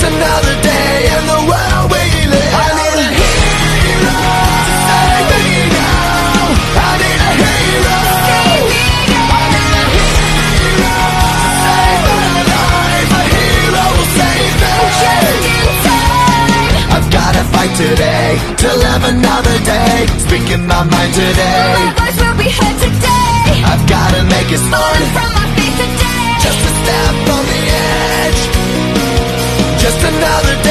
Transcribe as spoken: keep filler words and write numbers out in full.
another day in the world we live. I need a hero to save me now. I need a hero to save me now. I need a hero to save my life. A hero will save me just in time. I've gotta fight today to live another day, speaking my mind today. My voice will be heard today. I've gotta make it start from my feet today. Just a step on the edge. Just another day.